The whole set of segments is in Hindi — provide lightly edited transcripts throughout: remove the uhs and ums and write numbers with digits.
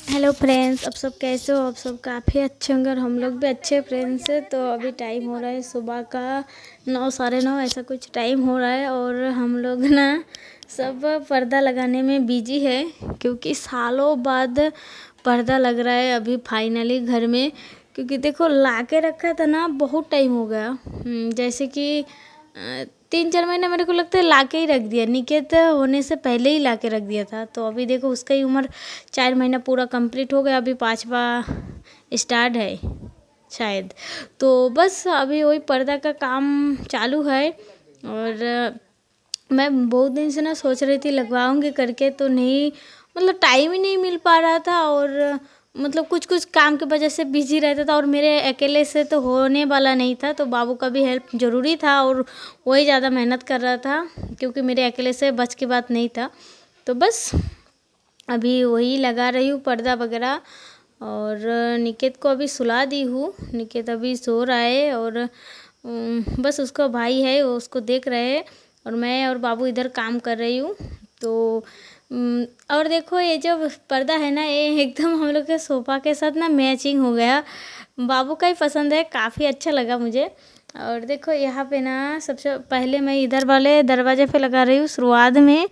हेलो फ्रेंड्स, अब सब कैसे हो? अब सब काफ़ी अच्छे होंगे और हम लोग भी अच्छे फ्रेंड्स हैं। तो अभी टाइम हो रहा है सुबह का 9 साढ़े 9 ऐसा कुछ टाइम हो रहा है और हम लोग ना सब पर्दा लगाने में बिजी है क्योंकि सालों बाद पर्दा लग रहा है अभी फाइनली घर में। क्योंकि देखो ला के रखा था ना, बहुत टाइम हो गया। जैसे कि 3-4 महीने मेरे को लगता है ला के ही रख दिया, निकेत होने से पहले ही ला के रख दिया था। तो अभी देखो उसका ही उम्र 4 महीना पूरा कंप्लीट हो गया, अभी 5वां स्टार्ट है शायद। तो बस अभी वही पर्दा का काम चालू है और मैं बहुत दिन से ना सोच रही थी लगवाऊंगी करके, तो नहीं मतलब टाइम ही नहीं मिल पा रहा था और मतलब कुछ कुछ काम की वजह से बिजी रहता था और मेरे अकेले से तो होने वाला नहीं था। तो बाबू का भी हेल्प ज़रूरी था और वही ज़्यादा मेहनत कर रहा था क्योंकि मेरे अकेले से बस की बात नहीं था। तो बस अभी वही लगा रही हूँ पर्दा वगैरह और निकेत को अभी सुला दी हूँ। निकेत अभी सो रहा है और बस उसका भाई है वो उसको देख रहे हैं और मैं और बाबू इधर काम कर रही हूँ। तो और देखो ये जो पर्दा है ना, ये एकदम हम लोग के सोफ़ा के साथ ना मैचिंग हो गया। बाबू का ही पसंद है, काफ़ी अच्छा लगा मुझे। और देखो यहाँ पे ना सबसे पहले मैं इधर वाले दरवाजे पे लगा रही हूँ शुरुआत में।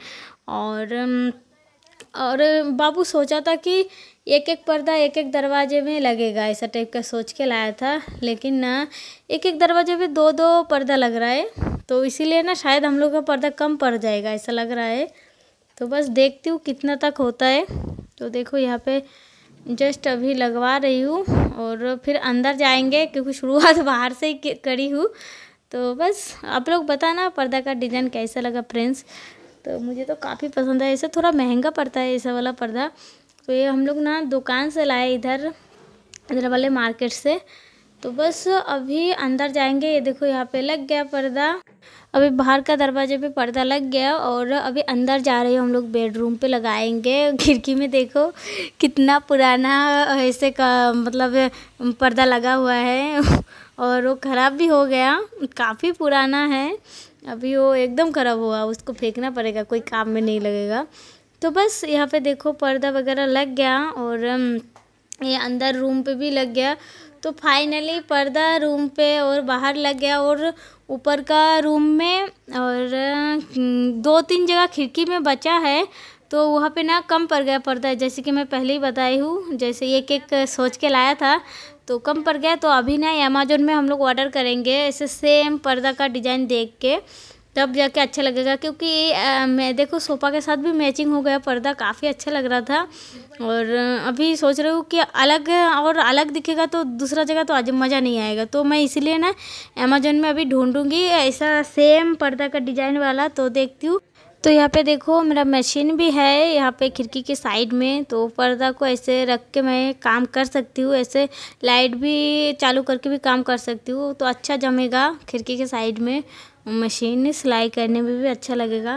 और बाबू सोचा था कि एक एक पर्दा एक एक दरवाजे में लगेगा, ऐसा टाइप का सोच के लाया था। लेकिन ना एक एक दरवाजे पे दो दो पर्दा लग रहा है, तो इसीलिए ना शायद हम लोग का पर्दा कम पड़ जाएगा ऐसा लग रहा है। तो बस देखती हूँ कितना तक होता है। तो देखो यहाँ पे जस्ट अभी लगवा रही हूँ और फिर अंदर जाएंगे क्योंकि शुरुआत बाहर से ही करी हूँ। तो बस आप लोग बताना पर्दा का डिज़ाइन कैसा लगा फ्रेंड्स। तो मुझे तो काफ़ी पसंद है, ऐसे थोड़ा महंगा पड़ता है ऐसा वाला पर्दा। तो ये हम लोग ना दुकान से लाए इधर इधर वाले मार्केट से। तो बस अभी अंदर जाएंगे। ये देखो यहाँ पे लग गया पर्दा, अभी बाहर का दरवाजे पे पर्दा लग गया और अभी अंदर जा रहे हैं हम लोग, बेडरूम पे लगाएंगे। खिड़की में देखो कितना पुराना ऐसे का मतलब पर्दा लगा हुआ है और वो ख़राब भी हो गया, काफ़ी पुराना है। अभी वो एकदम ख़राब हुआ, उसको फेंकना पड़ेगा, कोई काम में नहीं लगेगा। तो बस यहाँ पे देखो पर्दा वगैरह लग गया और ये अंदर रूम पे भी लग गया। तो फाइनली पर्दा रूम पे और बाहर लग गया और ऊपर का रूम में और 2-3 जगह खिड़की में बचा है। तो वहाँ पे ना कम पड़ गया पर्दा, जैसे कि मैं पहले ही बताई हूँ, जैसे एक एक सोच के लाया था तो कम पड़ गया। तो अभी ना अमेज़न में हम लोग ऑर्डर करेंगे ऐसे सेम पर्दा का डिज़ाइन देख के, तब जाके अच्छा लगेगा। क्योंकि मैं देखो सोफ़ा के साथ भी मैचिंग हो गया, पर्दा काफ़ी अच्छा लग रहा था। और अभी सोच रही हूँ कि अलग और अलग दिखेगा तो दूसरा जगह तो आज मज़ा नहीं आएगा। तो मैं इसीलिए ना अमेज़न में अभी ढूंढूंगी ऐसा सेम पर्दा का डिज़ाइन वाला, तो देखती हूँ। तो यहाँ पे देखो मेरा मशीन भी है यहाँ पे खिड़की के साइड में, तो पर्दा को ऐसे रख के मैं काम कर सकती हूँ, ऐसे लाइट भी चालू करके भी काम कर सकती हूँ। तो अच्छा जमेगा खिड़की के साइड में, मशीन सिलाई करने में भी अच्छा लगेगा।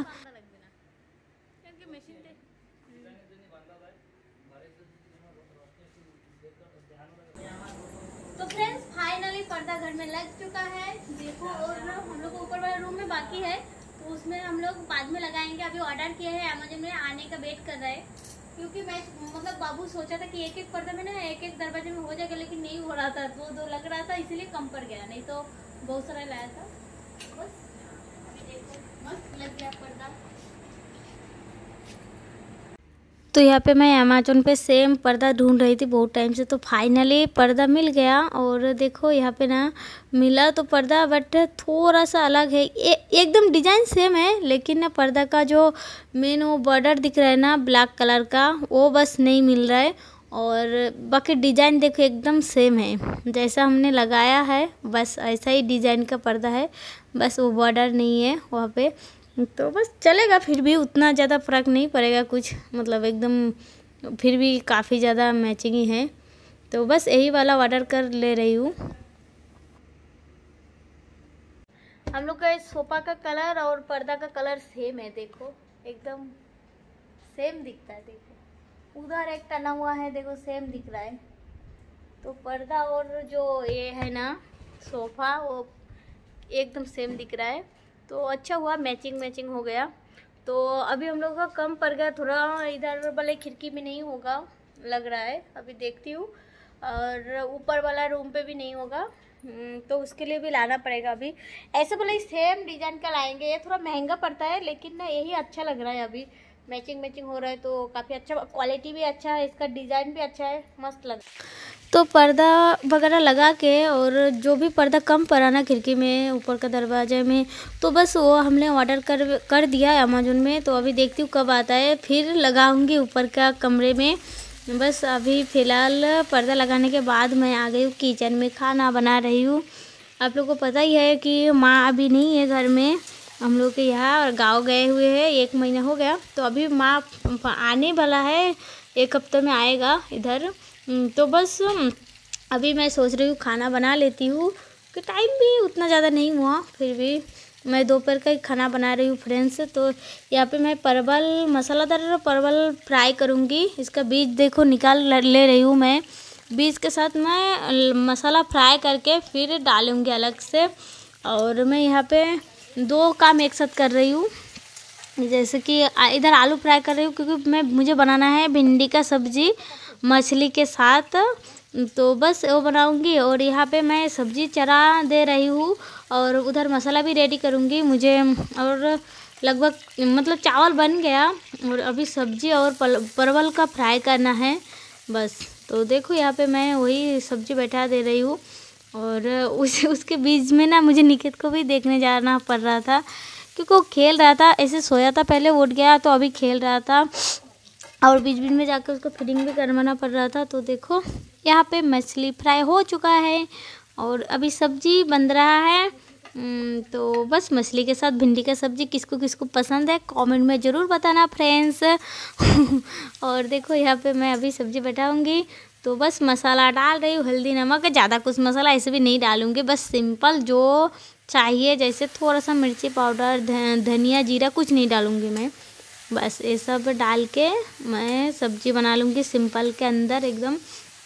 तो फ्रेंड्स फाइनली पर्दा घर में लग चुका है देखो, और हम लोग ऊपर वाले रूम में बाकी है तो उसमें हम लोग बाद में लगाएंगे। अभी ऑर्डर किया है अमेज़न में, आने का वेट कर रहा है। क्योंकि मैं मतलब बाबू सोचा था कि एक एक पर्दा में ना एक एक दरवाजे में हो जाएगा, लेकिन नहीं हो रहा था, दो दो लग रहा था, इसीलिए कम पड़ गया, नहीं तो बहुत सारा लाया था। बस अभी देखो मस्त लग गया पर्दा। तो यहाँ पे मैं अमेज़न पे सेम पर्दा ढूंढ रही थी बहुत टाइम से, तो फाइनली पर्दा मिल गया। और देखो यहाँ पे ना मिला तो पर्दा, बट थोड़ा सा अलग है। एकदम डिज़ाइन सेम है, लेकिन ना पर्दा का जो मेन वो बॉर्डर दिख रहा है ना ब्लैक कलर का, वो बस नहीं मिल रहा है। और बाकी डिज़ाइन देखो एकदम सेम है, जैसा हमने लगाया है बस ऐसा ही डिज़ाइन का पर्दा है, बस वो बॉर्डर नहीं है वहाँ पे। तो बस चलेगा, फिर भी उतना ज़्यादा फ़र्क नहीं पड़ेगा कुछ, मतलब एकदम फिर भी काफ़ी ज़्यादा मैचिंग ही है। तो बस यही वाला ऑर्डर कर ले रही हूँ। हम लोग का इस सोफ़ा का कलर और पर्दा का कलर सेम है, देखो एकदम सेम दिखता है। देखो उधर एक टना हुआ है, देखो सेम दिख रहा है। तो पर्दा और जो ये है ना सोफ़ा वो एकदम सेम दिख रहा है। तो अच्छा हुआ मैचिंग मैचिंग हो गया। तो अभी हम लोग का कम पड़ गया थोड़ा, इधर वाले खिड़की में नहीं होगा लग रहा है, अभी देखती हूँ। और ऊपर वाला रूम पे भी नहीं होगा, तो उसके लिए भी लाना पड़ेगा। अभी ऐसे बोले सेम डिज़ाइन का लाएंगे, ये थोड़ा महंगा पड़ता है लेकिन ना यही अच्छा लग रहा है। अभी मैचिंग हो रहा है तो काफ़ी अच्छा, क्वालिटी भी अच्छा है, इसका डिज़ाइन भी अच्छा है, मस्त लग। तो पर्दा वगैरह लगा के, और जो भी पर्दा कम पड़ा ना खिड़की में, ऊपर का दरवाजे में, तो बस वो हमने ऑर्डर कर दिया है अमेज़न में। तो अभी देखती हूँ कब आता है, फिर लगाऊंगी ऊपर का कमरे में। बस अभी फ़िलहाल पर्दा लगाने के बाद मैं आ गई हूँ किचन में, खाना बना रही हूँ। आप लोगों को पता ही है कि माँ अभी नहीं है घर में, हम लोग के यहाँ और गाँव गए हुए हैं, 1 महीना हो गया। तो अभी माँ आने वाला है, 1 हफ्ते में आएगा इधर। तो बस अभी मैं सोच रही हूँ खाना बना लेती हूँ, कि टाइम भी उतना ज़्यादा नहीं हुआ, फिर भी मैं दोपहर का ही खाना बना रही हूँ फ्रेंड्स। तो यहाँ पे मैं परवल, मसालादार परवल फ्राई करूँगी। इसका बीज देखो निकाल ले रही हूँ मैं, बीज के साथ मैं मसाला फ्राई करके फिर डालूँगी अलग से। और मैं यहाँ पे 2 काम एक साथ कर रही हूँ, जैसे कि इधर आलू फ्राई कर रही हूँ, क्योंकि मुझे बनाना है भिंडी का सब्ज़ी मछली के साथ, तो बस वो बनाऊंगी। और यहाँ पे मैं सब्ज़ी चढ़ा दे रही हूँ, और उधर मसाला भी रेडी करूँगी मुझे। और लगभग मतलब चावल बन गया, और अभी सब्ज़ी और परवल का फ्राई करना है बस। तो देखो यहाँ पे मैं वही सब्ज़ी बैठा दे रही हूँ। और उसके बीच में ना मुझे निकित को भी देखने जाना पड़ रहा था, क्योंकि वो खेल रहा था, ऐसे सोया था पहले, उठ गया तो अभी खेल रहा था, और बीच बीच में जाकर उसको फीडिंग भी करवाना पड़ रहा था। तो देखो यहाँ पे मछली फ्राई हो चुका है, और अभी सब्जी बन रहा है। तो बस मछली के साथ भिंडी का सब्ज़ी किसको किसको पसंद है कमेंट में ज़रूर बताना फ्रेंड्स। और देखो यहाँ पे मैं अभी सब्ज़ी बैठाऊँगी, तो बस मसाला डाल रही हूँ, हल्दी नमक, ज़्यादा कुछ मसाला ऐसे भी नहीं डालूँगी, बस सिंपल जो चाहिए, जैसे थोड़ा सा मिर्ची पाउडर, धनिया, जीरा कुछ नहीं डालूँगी मैं, बस ये सब डाल के मैं सब्ज़ी बना लूँगी सिंपल के अंदर एकदम।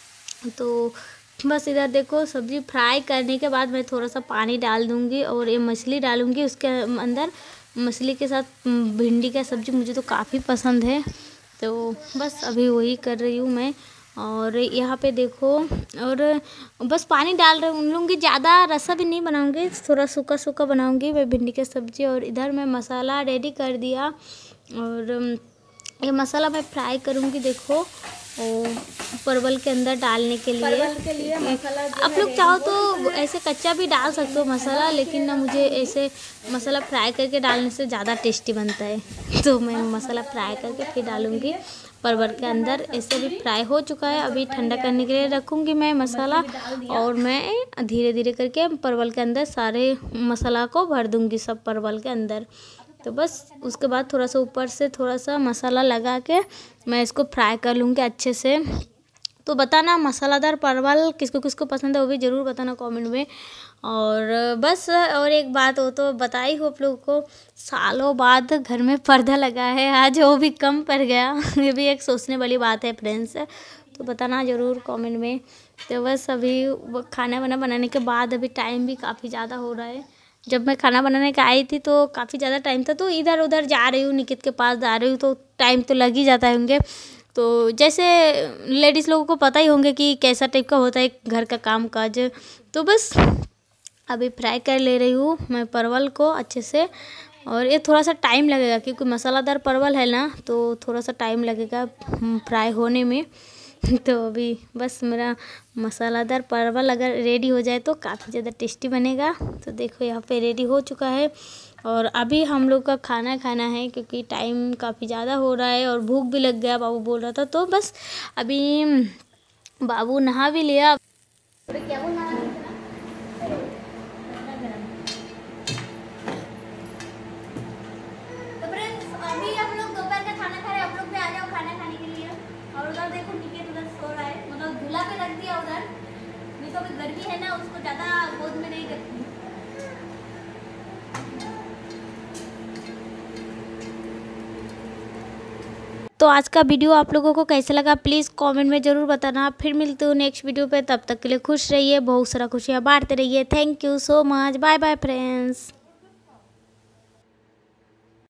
तो बस इधर देखो सब्ज़ी फ्राई करने के बाद मैं थोड़ा सा पानी डाल दूँगी, और ये मछली डालूँगी उसके अंदर। मछली के साथ भिंडी का सब्ज़ी मुझे तो काफ़ी पसंद है, तो बस अभी वही कर रही हूँ मैं। और यहाँ पे देखो, और बस पानी डाल लूँगी, ज़्यादा रसा भी नहीं बनाऊँगी, थोड़ा सूखा सूखा बनाऊँगी मैं भिंडी की सब्ज़ी। और इधर मैं मसाला रेडी कर दिया, और ये मसाला मैं फ्राई करूँगी देखो, और परवल के अंदर डालने के लिए मसाला आप लोग चाहो तो ऐसे कच्चा भी डाल सकते हो मसाला, लेकिन ना मुझे ऐसे मसाला फ्राई करके डालने से ज़्यादा टेस्टी बनता है, तो मैं मसाला फ्राई करके फिर डालूँगी परवल के अंदर। ऐसे भी फ्राई हो चुका है, अभी ठंडा करने के लिए रखूँगी मैं मसाला, और मैं धीरे धीरे करके परवल के अंदर सारे मसाला को भर दूँगी सब परवल के अंदर। तो बस उसके बाद थोड़ा सा ऊपर से थोड़ा सा मसाला लगा के मैं इसको फ्राई कर लूँगी अच्छे से। तो बताना मसालादार परवल किसको किसको पसंद है, वो भी ज़रूर बताना कमेंट में। और बस और एक बात हो तो बताई हो आप लोगों को, सालों बाद घर में पर्दा लगा है आज, वो भी कम पड़ गया। ये भी एक सोचने वाली बात है फ्रेंड्स, तो बताना ज़रूर कमेंट में। तो बस अभी खाना वाना बनाने के बाद अभी टाइम भी काफ़ी ज़्यादा हो रहा है। जब मैं खाना बनाने का आई थी तो काफ़ी ज़्यादा टाइम था, तो इधर उधर जा रही हूँ, निकित के पास जा रही हूँ, तो टाइम तो लग ही जाता है होंगे। तो जैसे लेडीज़ लोगों को पता ही होंगे कि कैसा टाइप का होता है घर का काम काज। तो बस अभी फ्राई कर ले रही हूँ मैं परवल को अच्छे से, और ये थोड़ा सा टाइम लगेगा क्योंकि मसालादार परवल है ना, तो थोड़ा सा टाइम लगेगा फ्राई होने में। तो अभी बस मेरा मसालादार परवल अगर रेडी हो जाए तो काफ़ी ज़्यादा टेस्टी बनेगा। तो देखो यहाँ पे रेडी हो चुका है, और अभी हम लोग का खाना खाना है क्योंकि टाइम काफ़ी ज़्यादा हो रहा है और भूख भी लग गया, बाबू बोल रहा था। तो बस अभी बाबू नहा भी लिया। तो अभी गर्मी है ना, उसको ज़्यादा गोद में नहीं रखती। तो आज का वीडियो आप लोगों को कैसा लगा प्लीज़ कमेंट में ज़रूर बताना। फिर मिलते हो नेक्स्ट वीडियो पे, तब तक के लिए खुश रहिए, बहुत सारा खुशियाँ बांटते रहिए। Thank you so much, bye bye friends.